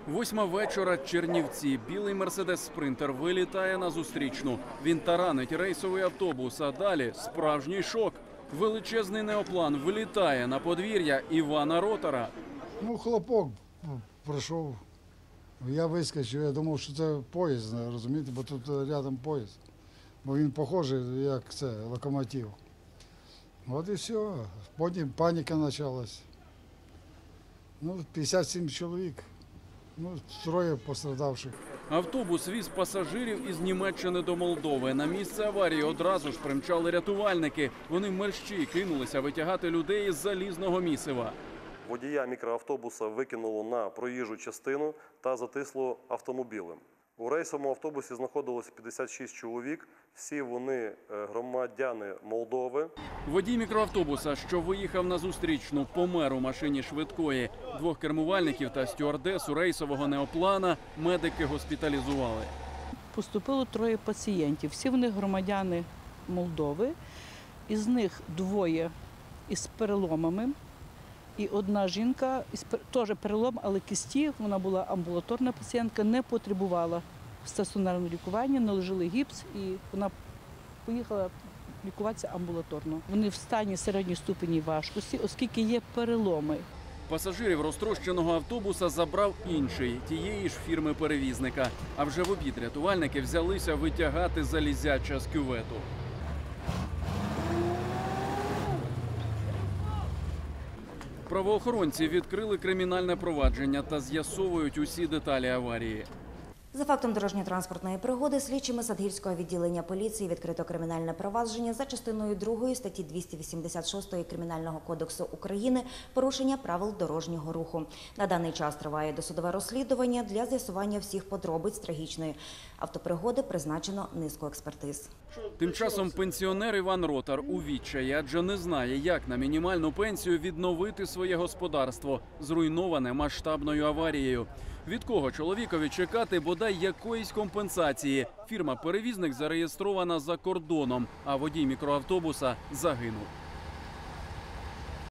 Восьма вечора, Чернівці. Білий Мерседес-спринтер вилітає на зустрічну. Він таранить рейсовий автобус, а далі справжній шок. Величезний неоплан вилітає на подвір'я Івана Ротара. Хлопок пройшов. Я вискочив, я думав, що це поїзд, розумієте, бо тут рядом поїзд. Бо він похожий, як це, локомотив. От і все. Потім паніка почалась. 57 чоловік. Троє пострадавших. Автобус віз пасажирів із Німеччини до Молдови. На місце аварії одразу ж примчали рятувальники. Вони мерщій кинулися витягати людей із залізного місива. Водія мікроавтобуса викинуло на проїжджу частину та затисло автомобілем. У рейсовому автобусі знаходилось 56 чоловік. Всі вони громадяни Молдови. Водій мікроавтобуса, що виїхав на зустрічну, помер у машині швидкої. Двох кермувальників та стюардесу рейсового неоплана медики госпіталізували. Поступило 3 пацієнтів. Всі вони громадяни Молдови. Із них 2 із переломами. І одна жінка, теж перелом, але кісті, вона була амбулаторна пацієнтка, не потребувала стаціонарного лікування, наложили гіпс і вона поїхала лікуватися амбулаторно. Вони в стані середньої ступені важкості, оскільки є переломи. Пасажирів розтрощеного автобуса забрав інший, тієї ж фірми-перевізника. А вже в обід рятувальники взялися витягати залізяча з кювету. Правоохоронці відкрили кримінальне провадження та з'ясовують усі деталі аварії. За фактом дорожньо-транспортної пригоди слідчими Садгірського відділення поліції відкрито кримінальне провадження за частиною 2 статті 286 Кримінального кодексу України «Порушення правил дорожнього руху». На даний час триває досудове розслідування. Для з'ясування всіх подробиць трагічної автопригоди призначено низку експертиз. Тим часом пенсіонер Іван Ротар у відчаї, адже не знає, як на мінімальну пенсію відновити своє господарство, зруйноване масштабною аварією. Від кого чоловікові чекати бодай якоїсь компенсації? Фірма-перевізник зареєстрована за кордоном, а водій мікроавтобуса загинув.